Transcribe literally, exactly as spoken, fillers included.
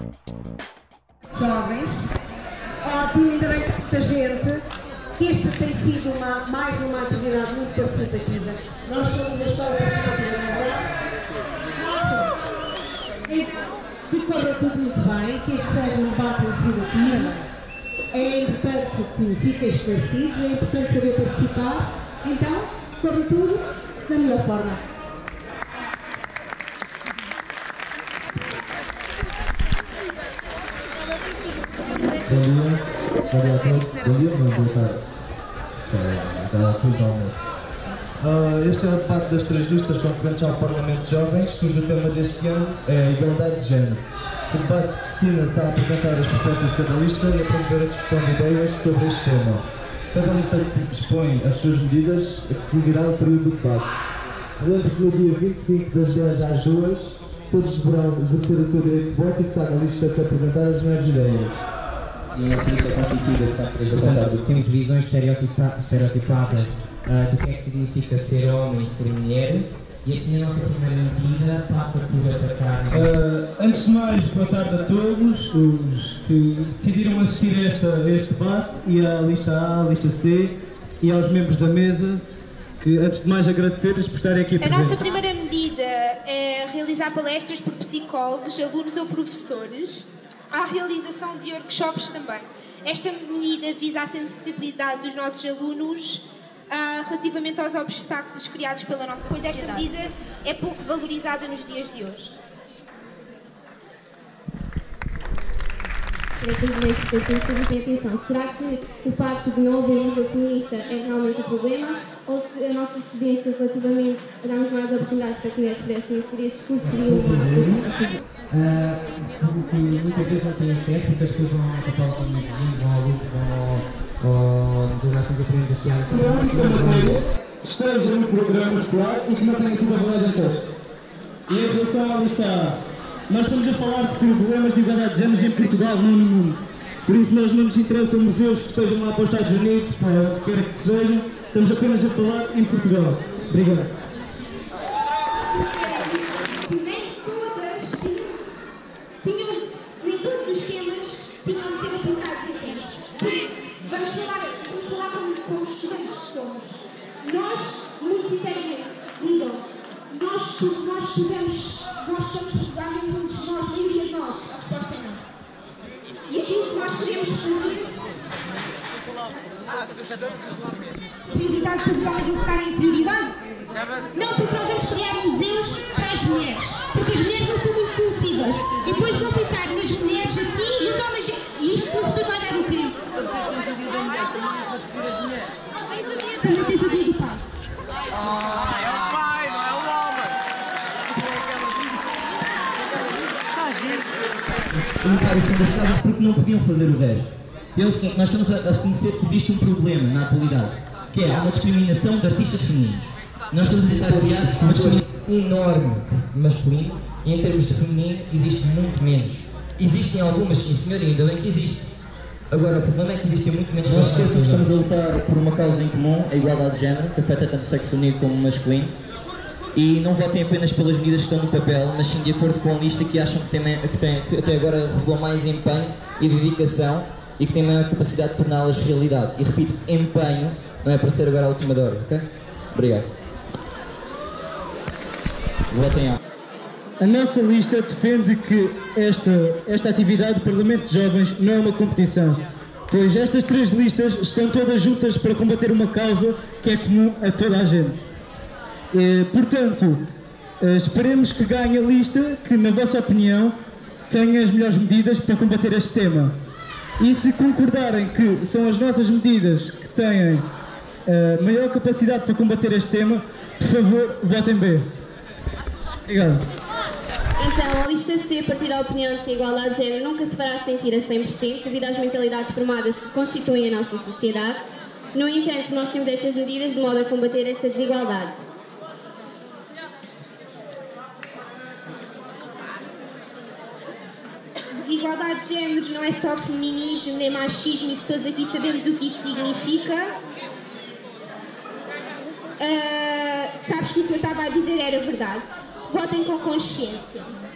Jovens, ótimo, ainda bem que muita gente, que esta tem sido uma, mais uma atividade muito participativa. Nós somos a escola participativa, não é verdade? Então, que corra tudo muito bem, que este seja um debate legislativo. É importante que fique esclarecido, é importante saber participar. Então, corra tudo da melhor forma. Bom dia, bom dia a todos, bom dia, não boa tarde. Já fui ao almoço. Uh, este é o debate das três listas concorrentes ao Parlamento de Jovens, cujo tema deste ano é a igualdade de género. O debate destina-se a apresentar as propostas de cada lista e a promover a discussão de ideias sobre este tema. Cada lista expõe as suas medidas a que seguirá o período do debate. Relembro que no dia vinte e cinco das dez às duas, todos deverão exercer o seu direito de voto e votar na lista que apresentar as melhores ideias. E essa lista é constituída por portanto, temos visões estereotipa estereotipadas uh, do que é que significa ser homem e ser mulher, e assim a nossa primeira medida passa por atacar... Uh, antes de mais, boa tarde a todos os que decidiram assistir a, esta, a este debate, e à lista A, à lista C, e aos membros da mesa, que antes de mais agradecer-lhes por estarem aqui presentes. A nossa primeira medida é realizar palestras por psicólogos, alunos ou professores, à realização de workshops também. Esta medida visa a sensibilidade dos nossos alunos uh, relativamente aos obstáculos criados pela nossa sociedade. Esta medida é pouco valorizada nos dias de hoje. Atenção. Será que o facto de não haver museu feminista é realmente o problema? Ou se a nossa cedência relativamente a darmos mais oportunidades para que mulheres pudessem inserir estes cursos seria uma Uh, porque muitas vezes não têm acesso e que as pessoas vão ao papel como vizinhos, vão ao luto, vão ao geográfico aprendizado. Esteja no programa escolar e que não tenha sido avaliado em teste. E em relação à lista A, nós estamos a falar de problemas de igualdade de géneros em Portugal, não no mundo. Por isso nós não nos interessam museus que estejam lá para os Estados Unidos, para o que quer que sejam, estamos apenas a falar em Portugal. Obrigado. Nem todos os temas tinham de ser aplicados em testes. Vamos falar, vamos falar como, como estudantes que somos. Nós, muito sinceramente, digam, nós, nós estudamos, nós estamos a estudar em muitos de nós, a maioria de nós, a resposta é não. E aquilo que nós queremos fazer, prioridade para os homens não ficarem em prioridade? Não, porque nós vamos criar museus para as mulheres, porque as mulheres não são muito conhecidas, e depois vão ficar nas mulheres assim, e os homens, e isto o professor vai dar o quê? Também tens o dia do pai. Ah, é o pai, não é o homem. Comentários são deixados porque não podiam fazer o resto. E é o seguinte, nós estamos a reconhecer que existe um problema na atualidade, que é uma discriminação de artistas femininos. Nós estamos a tentar criar uma discriminação enorme masculino, e em termos de feminino existe muito menos. Existem algumas, sim senhor, e ainda bem que existe. Agora, o problema é que existem muito menos. Não se esqueçam que estamos a lutar por uma causa em comum, a igualdade de género, que afeta tanto o sexo feminino como o masculino. E não votem apenas pelas medidas que estão no papel, mas sim de acordo com a lista que acham que, tem, que, tem, que até agora revelou mais empenho e dedicação e que tem maior capacidade de torná-las realidade. E repito, empenho, não é para ser agora a última da hora, ok? Obrigado. Votem A. A nossa lista defende que esta, esta atividade do Parlamento de Jovens não é uma competição, pois estas três listas estão todas juntas para combater uma causa que é comum a toda a gente. E, portanto, esperemos que ganhe a lista que, na vossa opinião, tenha as melhores medidas para combater este tema. E se concordarem que são as nossas medidas que têm a maior capacidade para combater este tema, por favor, votem B. Obrigado. Então, a lista C partilha da opinião de que a igualdade de género nunca se fará sentir a cem por cento devido às mentalidades formadas que constituem a nossa sociedade. No entanto, nós temos estas medidas de modo a combater essa desigualdade. Desigualdade de géneros não é só feminismo nem machismo, isso todos aqui sabemos o que isso significa. Uh, sabes que o que eu estava a dizer era verdade. Votem com consciência.